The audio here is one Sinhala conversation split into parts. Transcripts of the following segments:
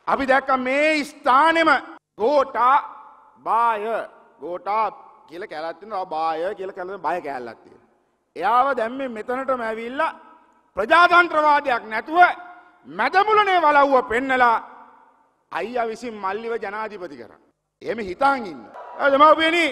අපි දැක්ක මේ ස්ථානෙම ගෝඨා බාය ගෝඨා කියලා කැලක් තියෙනවා බාය කියලා කැලේ බය කැලක් තියෙනවා. එයාව දැන් මේ මෙතනටම ඇවිල්ලා ප්‍රජාතන්ත්‍රවාදයක් නැතුව මැදමුලනේ වලව්ව පෙන්නලා අයියා විසින් මල්ලිව ජනාධිපති කරා. එහෙම හිතාන් ඉන්න. දෙමව්පියනි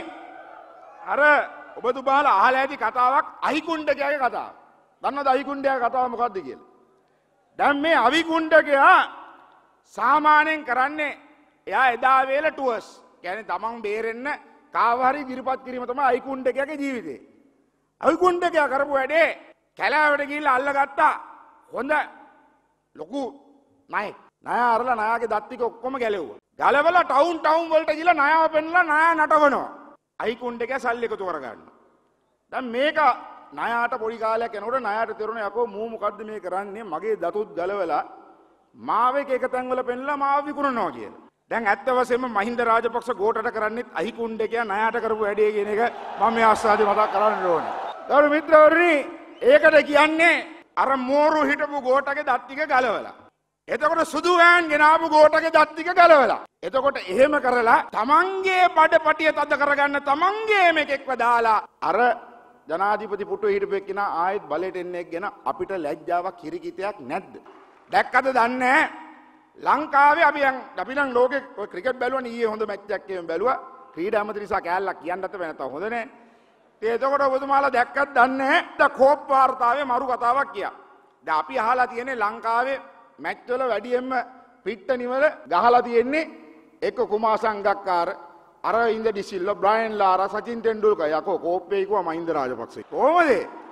අර ඔබතුමාලා අහලා ඇති කතාවක් අහිකුණ්ඩකයාගේ කතාව. දන්නවද අහිකුණ්ඩකයාගේ කතාව මොකද්ද කියලා? දැන් මේ අවිකුණ්ඩකයා සාමාන්‍යයෙන් කරන්නේ එයා එදා වේල ටුවර්ස්. කියන්නේ තමන් බේරෙන්න කාව හරි ඉදිරිපත් කිරීම තමයි අහිකුණ්ඩකයාගේ ජීවිතේ. අහිකුණ්ඩකයා කරපු වැඩේ කැලෑවට ගිහිල්ලා අල්ලගත්තා හොඳ ලොකු ණයෙක්. ණය අරලා ණයාගේ දත් ටික ඔක්කොම ගැලෙව්වා. ගලවලා ටවුන් වලට ගිහලා ණයව පෙන්නලා ණය නටවනවා. අයිකුණ්ඩකයා සල්ලි එකතු කරගන්නවා. දැන් මේක ණයාට පොඩි කාලයක් යනකොට ණයාට තේරුණා යකෝ මූ මොකද්ද මේ කරන්නේ මගේ දතුත් ගලවලා මාව එක තැන්වල පෙන්නලා මාව විකුණනවා කියලා. දැන් ඇත්ත වශයෙන්ම මහින්ද රාජපක්ෂ ගෝඨට කරන්නේත් අයිකුණ්ඩකයා ණයාට කරපු වැඩේ කියන එක මම මේ ආස්වාදේ මතක් කරන්න ඕනේ. ගෞරව මිත්‍රවරුනි ඒකට කියන්නේ අර මෝරු හිටපු ගෝඨගේ දත් ටික ගලවලා. එතකොට සුදු වෑන් ගෙනාපු ගෝඨගේ දත් ටික ගලවලා. එතකොට එහෙම කරලා තමන්ගේ බඩපටිය තද කරගන්න තමන්ගේ මේකෙක්ව දාලා අර ජනාධිපති පුටුවේ හිටපු එක්කිනා ආයෙත් බලයට එන්නේ ගැන අපිට ලැජ්ජාවක් කිරිකිතයක් නැද්ද? දැක්කද දන්නේ ලංකාවේ අපි නම් ලෝකේ ක්‍රිකට් බැලුවනේ ඊයේ හොඳ මැච් එකක් එහෙම බැලුවා. ක්‍රීඩා ඇමති නිසා කෑල්ලක් කියන්නත් බෑ නැත්නම් හොඳ නෑ. එතකොට ඔබතුමාලා දැක්කත් දන්නේ නැහැ කෝප් වාර්තාවේ මරු කතාවක් කියා. දැන් අපි අහලා තියෙන්නේ ලංකාවේ මැච් වල වැඩියෙන්ම පිට්ටනි වල ගහලා තියෙන්නේ එක්ක කුමාර සංගක්කාර අරවින්ද ඩිසිල්වා බ්‍රයන් ලාරා සචින් තෙන්ඩුල්කර් යකෝ කෝප්පේ කිව්වා මහින්ද රාජපක්ෂ. කොහොමද?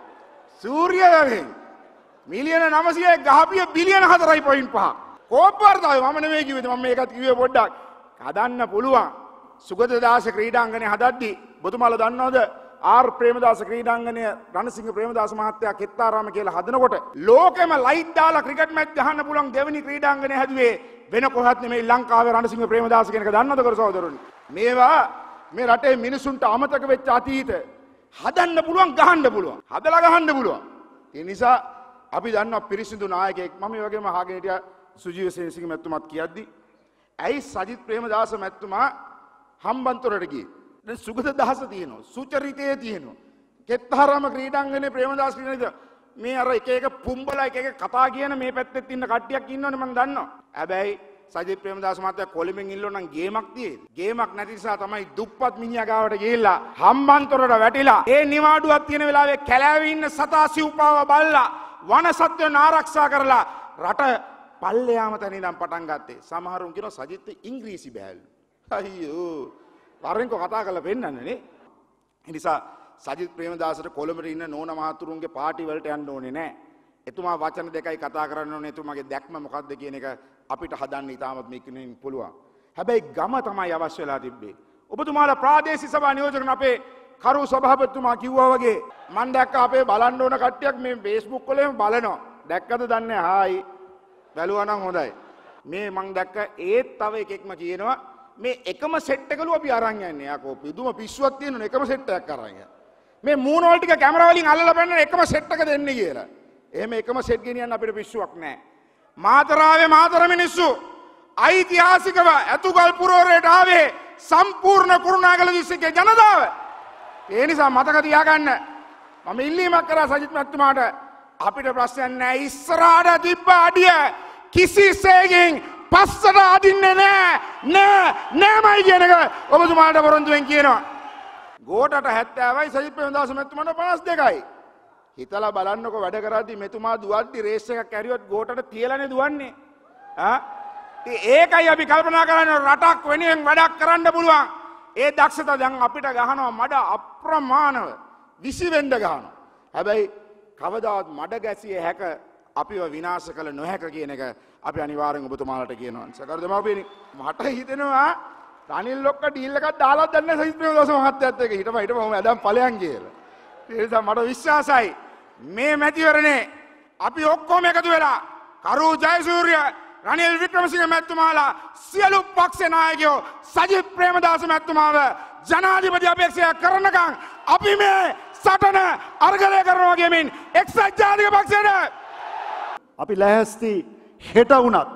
සූර්යයගෙන් මිලියන 900ක් ගහපිය බිලියන 4.5. කෝප් වාර්තාවේ මම නෙමෙයි කිව්වේ මම මේකත් කිව්වේ පොඩ්ඩක්. හදන්න පුළුවන්. සුගතදාස ක්‍රීඩාංගණය හදද්දී ඔබතුමාලා දන්නවද? ආර් ප්‍රේමදාස ක්‍රීඩාංගණය රණසිංහ ප්‍රේමදාස මහත්තයා කෙත්තාරාම කියලා හදනකොට ලෝකෙම ලයිට් දාලා ක්‍රිකට් මැච් ගහන්න පුළුවන් දෙවෙනි ක්‍රීඩාංගණය හැදුවේ වෙන කොහෙවත් නෙමෙයි ලංකාවේ රණසිංහ ප්‍රේමදාස කියන එක දන්නවද කර සහෝදරවරුනි? මේවා මේ රටේ මිනිසුන්ට අමතක වෙච්ච අතීත හදන්න පුළුවන් ගහන්න පුළුවන්. හදලා ගහන්න පුළුවන්. ඒ නිසා අපි දන්නවා පිරිසිදු නායකයෙක් මම මේ වගේම අහගෙන හිටියා සුජීව සේනසිංහ මැතිතුමාත් කියද්දි ඇයි සජිත් ප්‍රේමදාස මැතිතුමා හම්බන්තොටට ගියේ? දැන් සුගතදාස තියෙනවා සුචරිතයේ තියෙනවා කෙත්තරම ක්‍රීඩාංගනේ ප්‍රේමදාස කියන මේ අර එක එක පුම්බලා එක එක කතා කියන මේ පැත්තෙත් ඉන්න කට්ටියක් ඉන්නවනේ මම දන්නවා. හැබැයි සජිත් ප්‍රේමදාස මහත්තයා කොළඹෙන් ඉල්ලුවා නම් ගේමක් තියෙයි. ගේමක් නැති නිසා තමයි දුප්පත් මිනිහා ගාවට ගිහිල්ලා හම්බන්තොටට වැටිලා ඒ නිවාඩුවක් තියෙන වෙලාවේ කැලෑවේ ඉන්න සතා සිව්පාව බල්ලා වන සත්වයන් ආරක්ෂා කරලා රට පල්ලෙයාම තැන ඉඳන් පටන් ගත්තේ. සමහරුන් කියනවා සජිත් ඉංග්‍රීසි බෑලු. අයියෝ වරෙන්කෝ කතා කරලා පෙන්නන්නේ නේ. ඒ නිසා සජිත් ප්‍රේමදාසට කොළඹට ඉන්න නෝන මහතුරුන්ගේ පාටි වලට යන්න ඕනේ නැහැ. එතුමා වචන දෙකයි කතා කරන්න ඕනේ. එතුමාගේ දැක්ම මොකක්ද කියන එක අපිට හදන්න ඉතාමත් මේකෙන් පුළුවන්. හැබැයි ගම තමයි අවශ්‍ය වෙලා තිබ්බේ. ඔබතුමාලා ප්‍රාදේශීය සභා නියෝජකන අපේ කරු සභාපතිතුමා කිව්වා වගේ මම දැක්ක අපේ බලන්න ඕන කට්ටියක් මේ Facebook වල එහෙම බලනවා. දැක්කද දන්නේ හායි. බැලුවා නම් හොඳයි. මේ මම දැක්ක ඒත් තව එකෙක්ම කියනවා මේ එකම සෙට් එකලු අපි අරන් යන්නේ. යකෝ පිදුම පිස්සුවක් තියෙනවනේ එකම සෙට් එකක් අරන් යන්නේ. මේ මූණ වල ටික කැමරා වලින් අල්ලලා බලන්න එකම සෙට් එක දෙන්නේ කියලා. එහෙම එකම සෙට් ගෙනියන්න අපිට පිස්සුවක් නැහැ. මාතරාවේ මාතර මිනිස්සු ඓතිහාසිකව ඇතුගල් පුරවරයට ආවේ සම්පූර්ණ කුරුණාගල දිස්ත්‍රික්කයේ ජනතාව. ඒ නිසා මතක තියාගන්න මම ඉල්ලීමක් කරා සජිත් මහත්මයාට අපිට ප්‍රශ්නයක් නැහැ. ඉස්සරහට තිබ්බ අඩිය කිසිසේකින් පස්සට අදින්නේ නෑමයි කියන එක ඔබතුමාට පොරොන්දුවෙන් කියනවා. ගෝඨට 70යි සජිත් ප්‍රේමදාස මහත්මයාට 52යි. හිතලා බලන්නකො වැඩ කරද්දි මෙතුමා දුවද්දි රේස් එකක් ඇරියොත් ගෝඨට තියලානේ දුවන්නේ. ඒකයි අපි කල්පනා කරන්නේ රටක් වෙනුවෙන් වැඩක් කරන්න පුළුවන්. ඒ දක්ෂතා දැන් අපිට ගහනවා මඩ අප්‍රමාණව 20 වෙන්න ගහනවා. හැබැයි කවදාවත් මඩ ගැසිය හැක අපිව විනාශ කළ නොහැක කියන එක අපි අනිවාර්යෙන් ඔබතුමාලට කියනවා. සකර දෙමාපියනි මට හිතෙනවා රනිල් ලොක්ක ඩීල් එකක් දාලා දැන්නේ සජිත් ප්‍රේමදාස මහත්තයත් එක්ක හිටපම ඇදම් ඵලයන් කියලා. ඒ නිසා මට විශ්වාසයි මේ මැතිවරණේ අපි ඔක්කොම එකතු වෙලා කරු ජයසූරිය රනිල් වික්‍රමසිංහ මැතිතුමාලා සියලු පක්ෂ නායකයෝ සජිත් ප්‍රේමදාස මැතිතුමාව ජනාධිපති අපේක්ෂා කරනකම් අපි මේ සටන අර්ගලය කරනවා කියමින් එක්සත් ජාතික පක්ෂයට අපි ලැහැස්ති හෙට වුණත්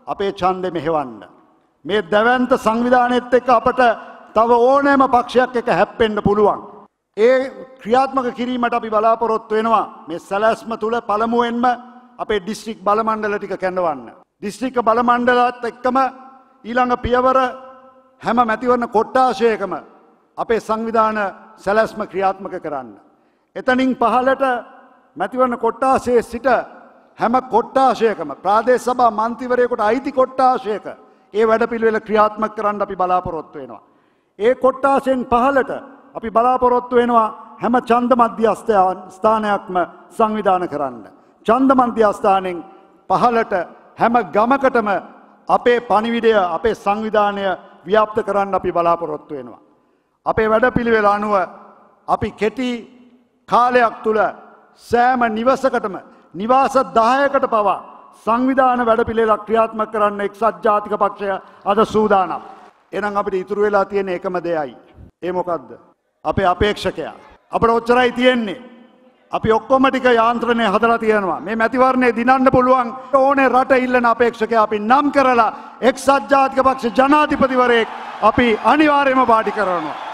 අපේ ඡන්දෙ මෙහෙවන්න. මේ දැවැන්ත සංවිධානයේත් එක්ක අපට තව ඕනෑම පක්ෂයක් එක්ක හැප්පෙන්න පුළුවන්. ඒ ක්‍රියාත්මක කිරීමට අපි බලාපොරොත්තු වෙනවා. මේ සැලැස්ම තුල පළමුවෙන්ම අපේ දිස්ත්‍රික් බල මණ්ඩල ටික කැඳවන්න. දිස්ත්‍රික් බල මණ්ඩලත් එක්කම ඊළඟ පියවර හැම මැතිවරණ කොට්ටාශයකම අපේ සංවිධාන සැලැස්ම ක්‍රියාත්මක කරන්න. එතනින් පහළට මැතිවරණ කොට්ටාශයේ සිට හැම කොට්ටාශයකම ප්‍රාදේශ සභා මන්ත්‍රීවරයෙකුට අයිති කොට්ටාශයක ඒ වැඩපිළිවෙල ක්‍රියාත්මක කරන්න අපි බලාපොරොත්තු වෙනවා. ඒ කොට්ටාශයෙන් පහළට අපි බලාපොරොත්තු වෙනවා හැම ඡන්ද මධ්‍යස්ථානයක්ම සංවිධාන කරන්න. ඡන්ද මධ්‍යස්ථානෙන් පහළට හැම ගමකටම අපේ පණිවිඩය අපේ සංවිධානය ව්‍යාප්ත කරන්න අපි බලාපොරොත්තු වෙනවා. අපේ වැඩපිළිවෙල අනුව අපි කෙටි කාලයක් තුල සෑම නිවසකටම නිවාස 10කට පවා සංවිධාන වැඩපිළිවෙලක් ක්‍රියාත්මක කරන්න එක්සත් ජාතික පක්ෂය අද සූදානම්. එහෙනම් අපිට ඉතුරු වෙලා තියෙන එකම දෙයයි. ඒ මොකද්ද? අපේ අපේක්ෂකයා. අපිට ඔච්චරයි තියෙන්නේ. අපි ඔක්කොම ටික යාන්ත්‍රණය හදලා තියෙනවා. මේ මැතිවරණය දිනන්න පුළුවන් ඕනේ රට ඉල්ලන අපේක්ෂකයා අපි නම් කරලා එක්සත් ජාතික පක්ෂ ජනාධිපතිවරයෙක් අපි අනිවාර්යයෙන්ම පාටි කරනවා.